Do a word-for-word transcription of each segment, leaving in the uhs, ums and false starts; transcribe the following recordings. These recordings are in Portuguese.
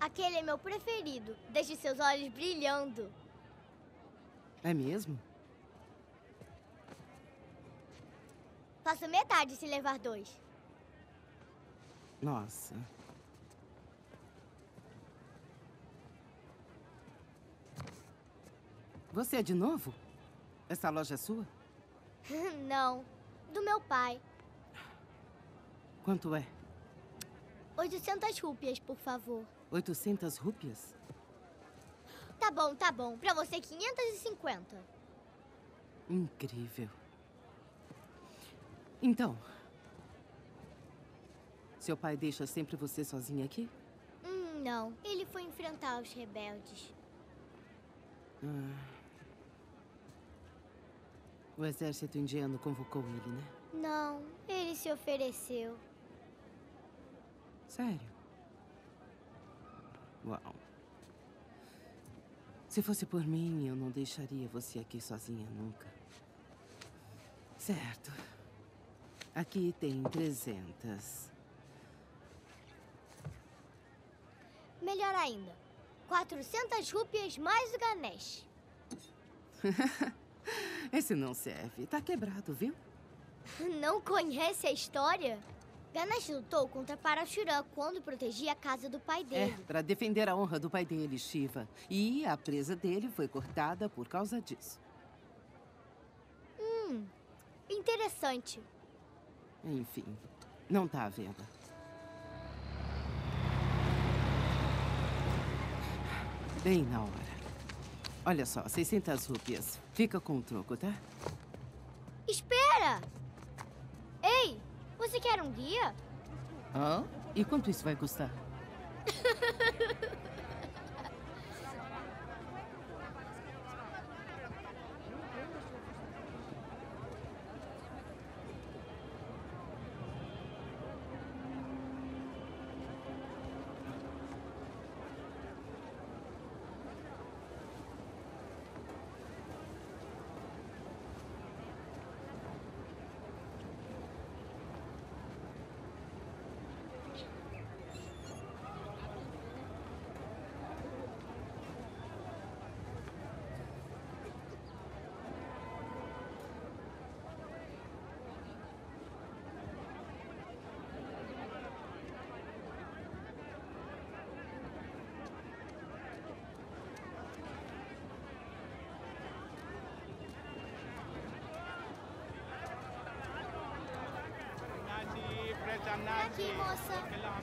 Aquele é meu preferido. Deixe seus olhos brilhando. É mesmo? Faço metade se levar dois. Nossa. Você é de novo? Essa loja é sua? Não, do meu pai. Quanto é? oitocentas rúpias, por favor. oitocentas rúpias? Tá bom, tá bom. Pra você, quinhentas e cinquenta. Incrível. Então, seu pai deixa sempre você sozinha aqui? Hum, não. Ele foi enfrentar os rebeldes. Ah. O exército indiano convocou ele, né? Não, ele se ofereceu. Sério? Uau. Se fosse por mim, eu não deixaria você aqui sozinha nunca. Certo. Aqui tem trezentas. Melhor ainda. quatrocentas rúpias mais o Ganesh. Esse não serve. Tá quebrado, viu? Não conhece a história? Ganesh lutou contra Parashuram quando protegia a casa do pai dele. É, pra defender a honra do pai dele, Shiva. E a presa dele foi cortada por causa disso. Hum, interessante. Enfim, não tá à venda. Bem na hora. Olha só, seiscentas rúpias. Fica com o troco, tá? Espera! Ei, você quer um guia? Hã? E quanto isso vai custar? Aqui, moça.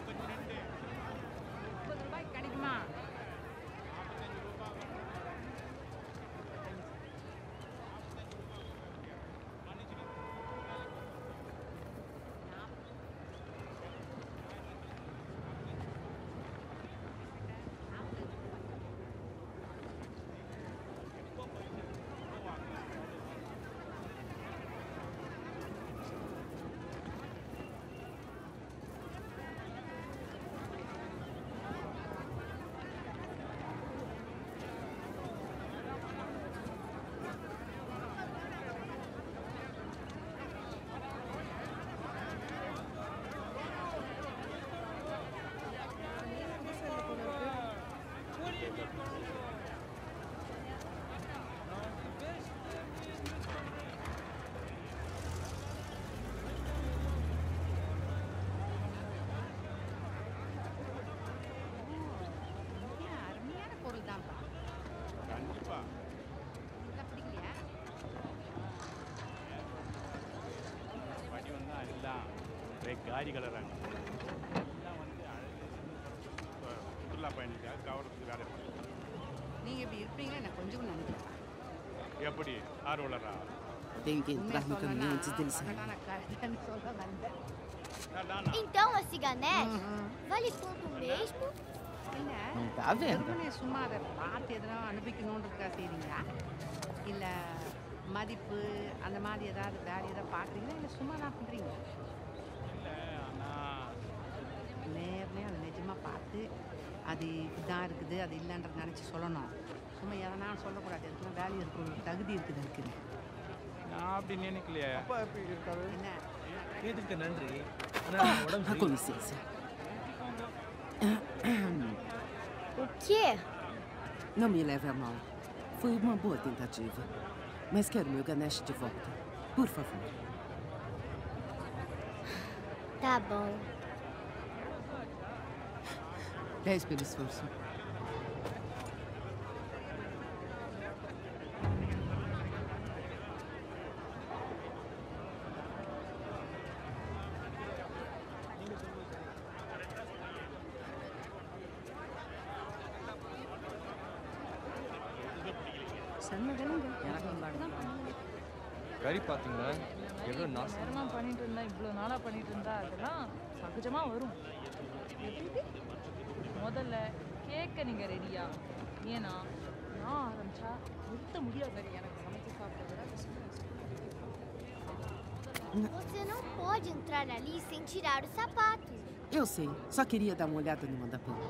காரி கலராங்க எல்லாம் வந்து அழகு சுற்றுலா பயணிக்காக கவர்றதுக்கு வேலை பண்ணுங்க. நீங்கள் இப்படி இருப்பீங்கன்னு எனக்கு கொஞ்சம் நினைக்கிறேன். எப்படி ஆர்வலரா? Tem que entrar no caminhão antes dele sair. Então, esse Ganesh vale quanto mesmo? Não tá vendo? சும்மா அதை பார்த்து எதனா அனுப்பிக்கணுன்றதுக்கா செய்றீங்களா? இல்லை மதிப்பு அந்த மாதிரி ஏதாவது வேறு ஏதாவது பார்க்குறீங்களா இல்லை சும்மா தான் பண்ணுறீங்க? இல்லை ஆனால் நேர்லேயே அதை நிஜமாக பார்த்து அது இதான் இருக்குது அது இல்லைன்றது நினச்சி சொல்லணும். சும்மா எதனா சொல்லக்கூடாது. எதுக்குன்னா வேல்யூ இருக்கு தகுதி இருக்குது இருக்குது. நான் அப்படி நினைக்கலையே. அப்பா எப்படி இருக்காரு? என்ன கேட்டுக்கு நன்றி. ஆனால் உடம்பு Com licença. O quê? Não me leve a mal. Foi uma boa tentativa. Mas quero meu Ganesh de volta. Por favor. Tá bom. Dez pelo esforço. கறி பார்த்தீங்களா எவ்வளோ நாசம் நேரமாக பண்ணிட்டு இருந்தா இவ்வளோ நாளாக பண்ணிட்டு இருந்தா அதெல்லாம் சகஜமாக வரும். முதல்ல கேட்க நீங்கள் ரெடியா? ஏன்னா நான் ஆரம்பிச்சா நிறுத்த முடியாது. சரி, எனக்கு சமைச்சு சாப்பிட விட Você não pode entrar ali sem tirar os sapatos. Eu sei. Só queria dar uma olhada no manda-pão.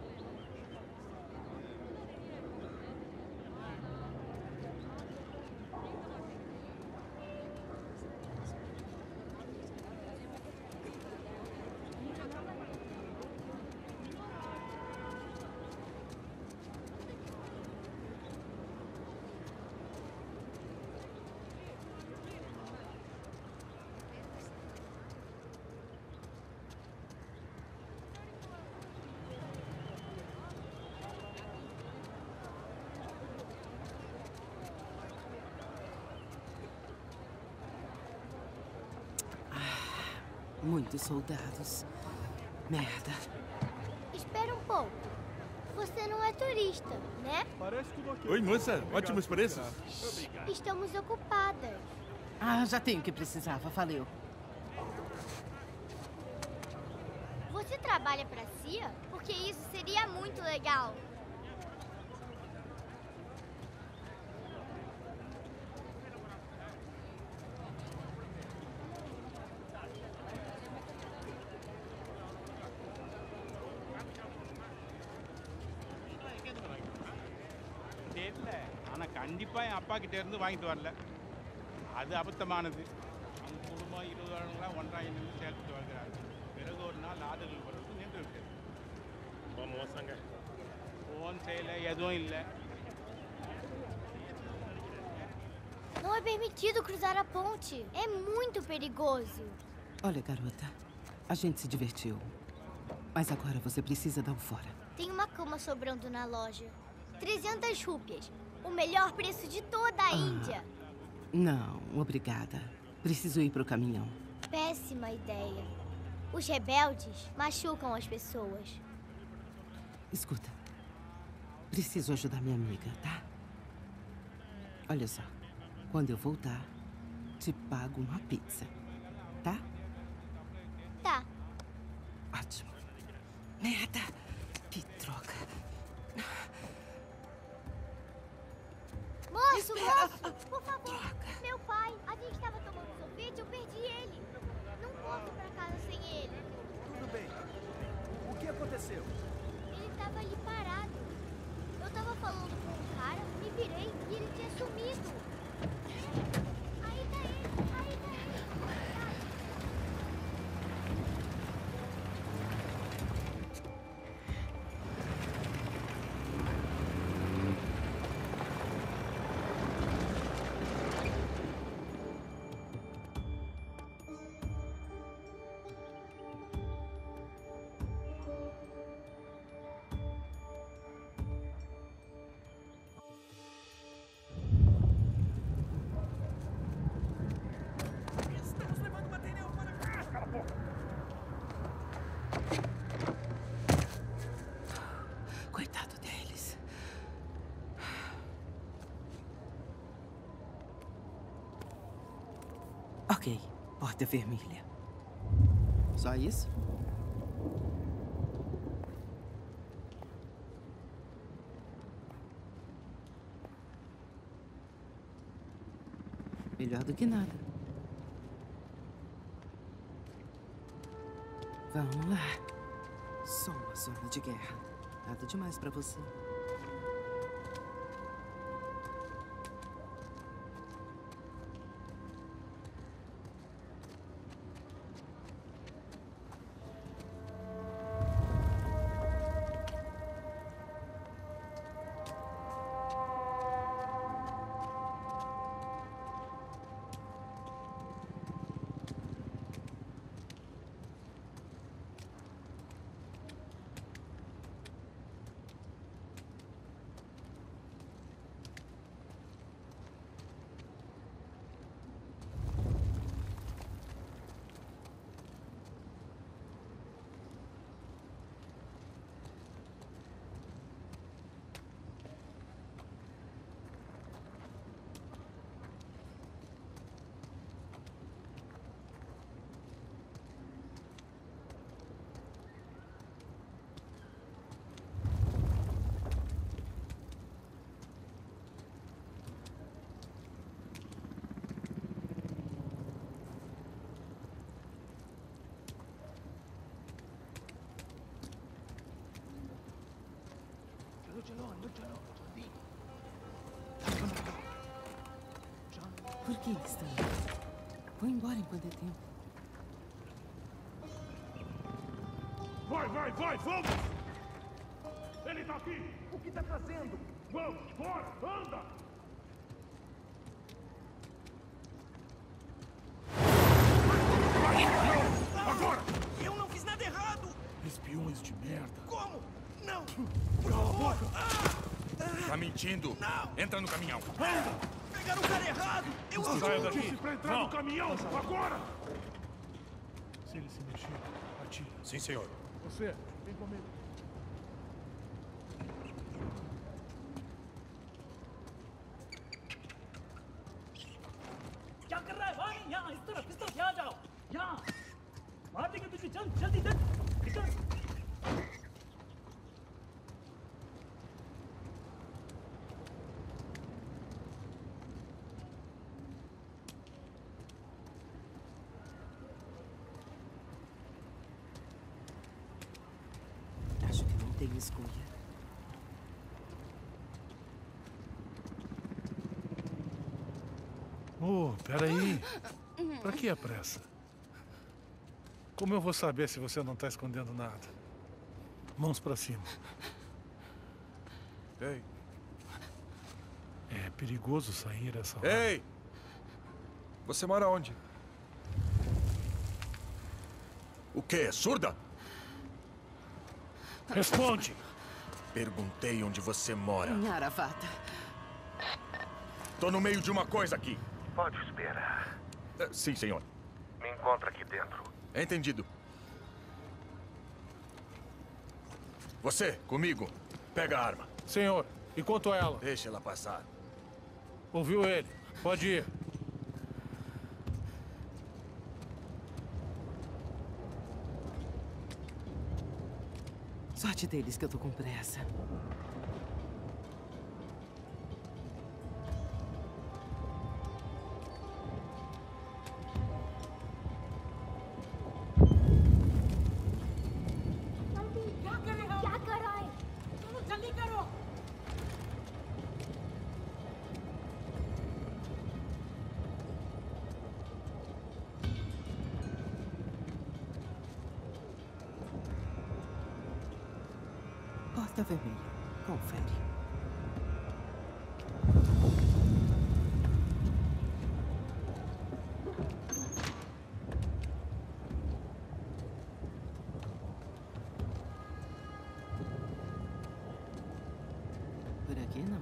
Muitos soldados. Merda. Espera um pouco. Você não é turista, né? Parece tudo ok. Oi, moça. Ótimos preços. Estamos ocupadas. Ah, já tenho o que precisava. Valeu. Você trabalha pra C I A? Porque isso seria muito legal. தெரியல, ஆனா கண்டிப்பா என் அப்பா கிட்ட இருந்து வாங்கிட்டு வரல. அது அபத்தமானது. அந்த குடும்பம் இருபது வருடங்களா ஒன்றாக நின்று செயல்பட்டு வருகிறார். பிறகு ஒரு நாள் ஆறுதல் வருவது நின்று விட்டது. ரொம்ப மோசங்க. ஃபோன் செய்யல, எதுவும் இல்லை. Não é permitido cruzar a ponte. É muito perigoso. Olha, garota. A gente se divertiu. Mas agora você precisa dar um fora. Tem uma cama sobrando na loja. trezentas rúpias. O melhor preço de toda a Índia. Não, obrigada. Preciso ir pro caminhão. Péssima ideia. Os rebeldes machucam as pessoas. Escuta. Preciso ajudar minha amiga, tá? Olha só. Quando eu voltar, te pago uma pizza. Tá? Tá. Ótimo. Merda! Que droga. Moço, moço! Por favor, meu pai. A gente estava tomando sorvete, eu perdi ele. Não posso ir pra casa sem ele. Tudo bem. O que aconteceu? Ele estava ali parado. Eu estava falando com um cara, me virei e ele tinha sumido. Aí tá ele, aí tá ele. Estamos levando material para cá. Cala a boca. Coitado deles. Ok, porta vermelha. Só isso? Melhor do que nada. Vamos lá. Só uma zona de guerra. Nada demais pra você. Por que está? Vou embora enquanto é tempo. Vai, vai, vai, vamos! Ele tá aqui! O que tá fazendo? Vamos, bora, anda! Vai, não! Agora! Eu não fiz nada errado! Espiões de merda! Como? Não! Cala a boca! Ah, Tá mentindo! Não! Entra no caminhão! pegaram o cara errado! Eu Saia ajudo! daqui! Pra entrar no caminhão! Agora! Se ele se mexer, atira. Sim, senhor. Você, vem comigo. क्या कर रहा है भाई? यहाँ इस तरफ इस तरफ यहाँ जाओ यहाँ मार देंगे तुझे चल जल्दी चल निकल Acho que não tenho escolha. Oh, peraí. Pra que a pressa? Como eu vou saber se você não tá escondendo nada? Mãos pra cima. Ei. É perigoso sair essa hora. Ei! Você mora onde? O quê? Surda? Responde! Perguntei onde você mora. Em Arafat. Tô no meio de uma coisa aqui. Pode esperar. Eh, Sim, senhor. Me encontra aqui dentro. Entendido. Você, comigo. Pega a arma. Senhor, e quanto a ela? Deixa ela passar. Ouviu ele? Pode ir. Sorte deles que eu tô com pressa. क्या कर रहा है? चलो जल्दी करो Porta vermelha. Confere. Por aqui não.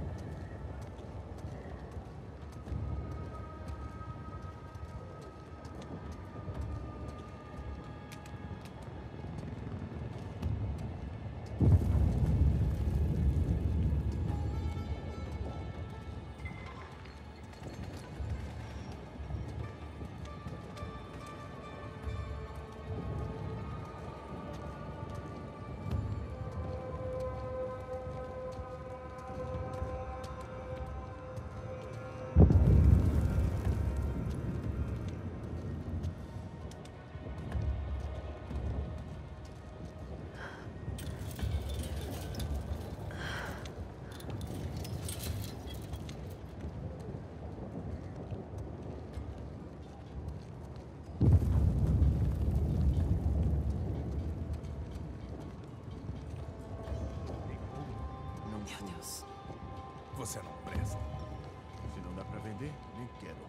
Meu Deus. Você não presta. Se não dá pra vender, nem quero.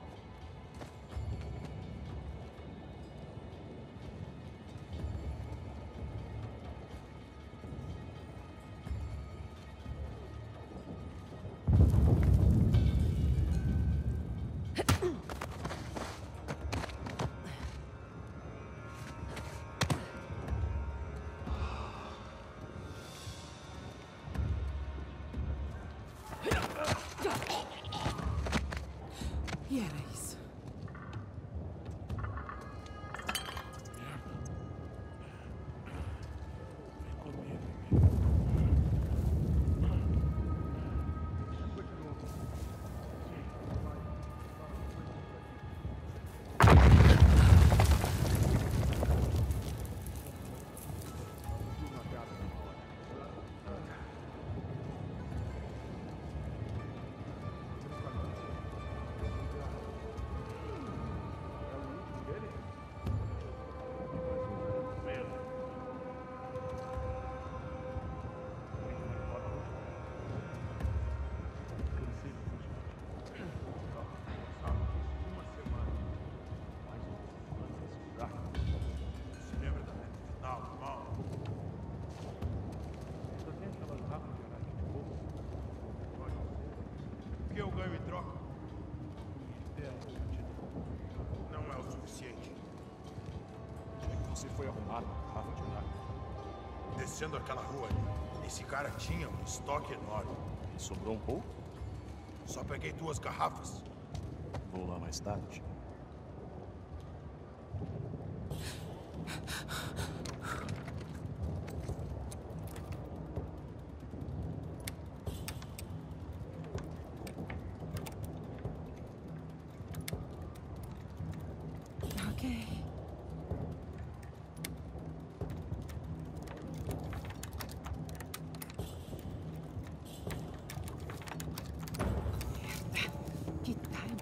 E era isso. Mal, mal. Só tem aquelas rápidas de arate de fogo. O que eu ganho em troca? É, Não é o suficiente. Onde é que você foi arrumar uma garrafa de arate? Descendo aquela rua ali, esse cara tinha um estoque enorme. E sobrou um pouco? Só peguei duas garrafas. Vou lá mais tarde. Ok. Que time.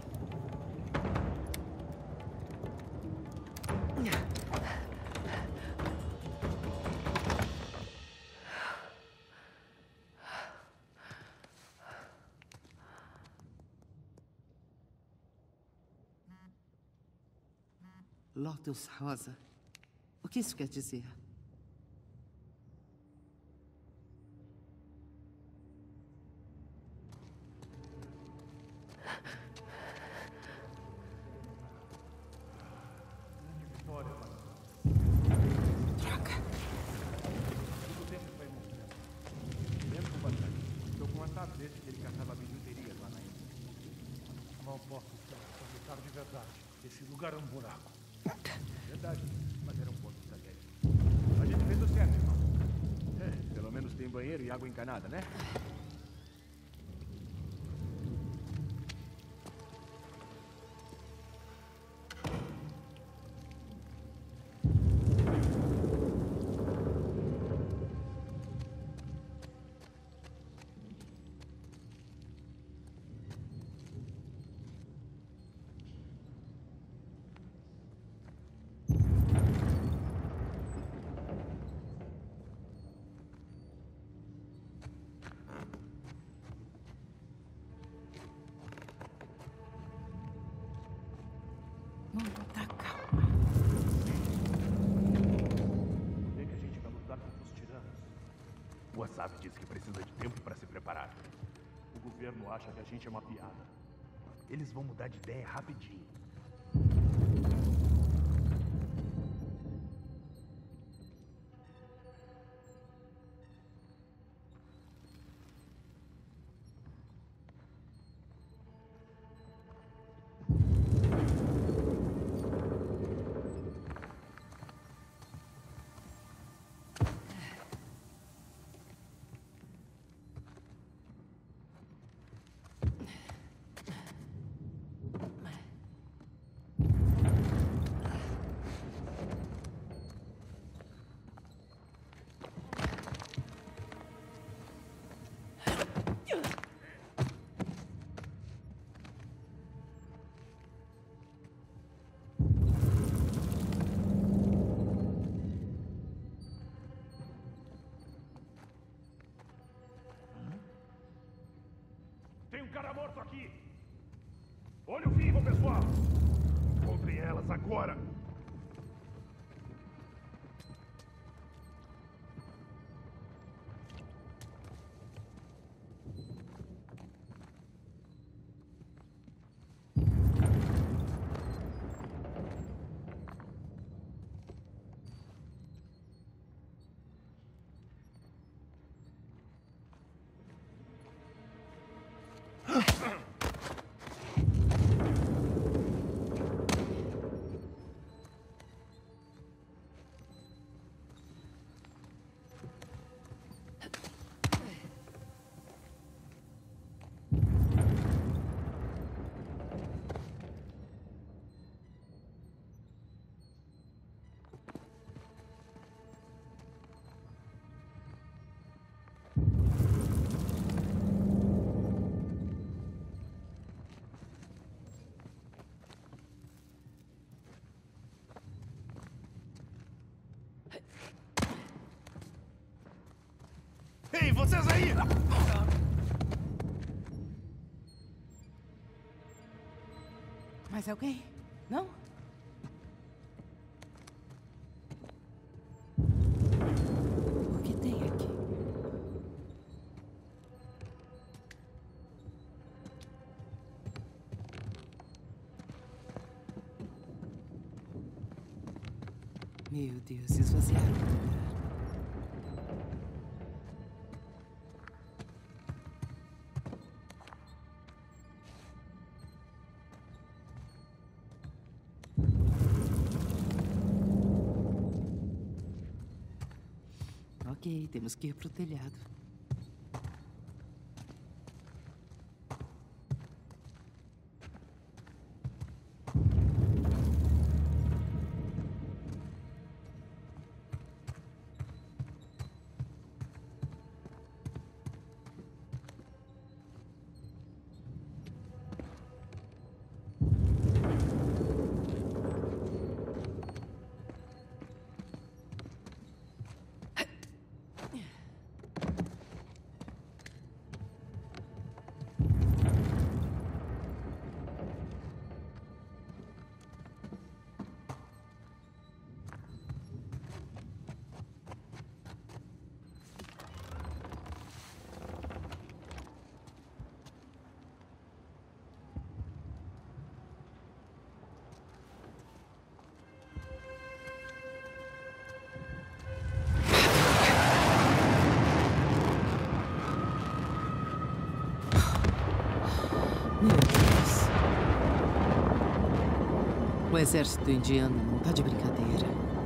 Lotus rosa. O que isso quer dizer? Vitória, Droga. Todo o tempo vai morrendo. Lembro do bastante. Estou com uma tablete que ele caçava bijuterias lá na ilha. Mal posso estar. Só lutar de verdade. Esse lugar é um buraco. Verdade, mas era um ponto estratégico. A gente fez o certo, irmão. É, pelo menos tem banheiro e água encanada, né? Muita calma. Onde é que a gente vai lutar contra os tiranos? O Assaf diz que precisa de tempo para se preparar. O governo acha que a gente é uma piada. Eles vão mudar de ideia rapidinho. Tem um cara morto aqui! Olho vivo, pessoal! Encontrem elas agora! Ei, vocês aí! Mais alguém? Não? Meu Deus, esvaziaram o lugar. Ok, temos que ir pro telhado. Meu Deus. O exército indiano não tá de brincadeira.